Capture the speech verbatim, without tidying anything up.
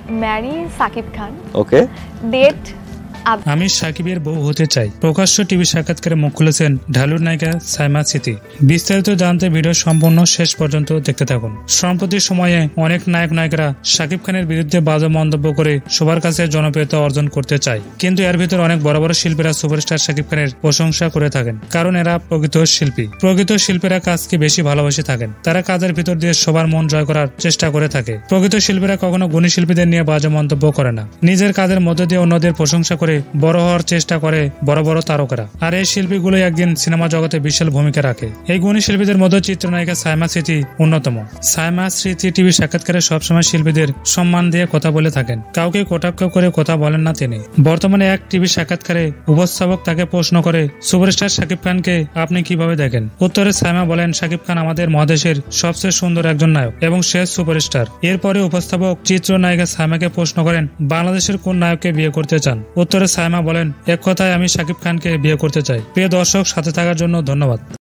marry Shakib Khan. Okay. Date আমি সাকিবের বউ হতে চাই। প্রকাশ্য টিভি সাক্ষাৎকারে মুখ খুলেছেন ঢালুর নায়িকা সাইমা সিথি। বিস্তারিত জানতে ভিডিও সম্পূর্ণ শেষ পর্যন্ত দেখতে থাকুন। সম্প্রতি সময়ে অনেক নায়ক নায়িকারা সাকিব খানের বিরুদ্ধে বাজে মন্তব্য করে সবার কাছে জনপ্রিয়তা অর্জন করতে চায়, কিন্তু এর ভিতর অনেক বড় বড় শিল্পীরা সুপারস্টার সাকিব খানের প্রশংসা করে থাকেন, কারণ এরা প্রকৃত শিল্পী। প্রকৃত শিল্পীরা কাজকে বেশি ভালোবেসে থাকেন, তারা কাজের ভিতর দিয়ে সবার মন জয় করার চেষ্টা করে থাকে। প্রকৃত শিল্পীরা কখনো গুণী শিল্পীদের নিয়ে বাজে মন্তব্য করে না, নিজের কাজের মধ্য দিয়ে অন্যদের প্রশংসা করে বড় হওয়ার চেষ্টা করে বড় বড় তারকারা। আর এই শিল্পীগুলো একদিন সিনেমা জগতে বিশাল ভূমিকা রাখে। এই গুণী শিল্পীদের মধ্যে চিত্রনায়িকা সাইমা সিথি অন্যতম। সাইমা সিথি টিভি সাক্ষাৎকারে সবসময় শিল্পীদের সম্মান দিয়ে কথা বলে থাকেন, কাউকে কটাক্ষ করে কথা বলেন না তিনি। বর্তমানে এক টিভি সাক্ষাৎকারে উপস্থাপক তাকে প্রশ্ন করে, সুপারস্টার শাকিব খানকে আপনি কিভাবে দেখেন? উত্তরে সাইমা বলেন, শাকিব খান আমাদের মহাদেশের সবচেয়ে সুন্দর একজন নায়ক এবং সে সুপারস্টার। এরপরে উপস্থাপক চিত্রনায়িকা সাইমাকে প্রশ্ন করেন, বাংলাদেশের কোন নায়ককে বিয়ে করতে চান? উত্তরে সাইমা বলেন, এক কথায় আমি শাকিব খানকে বিয়ে করতে চাই। প্রিয় দর্শক, সাথে থাকার জন্য ধন্যবাদ।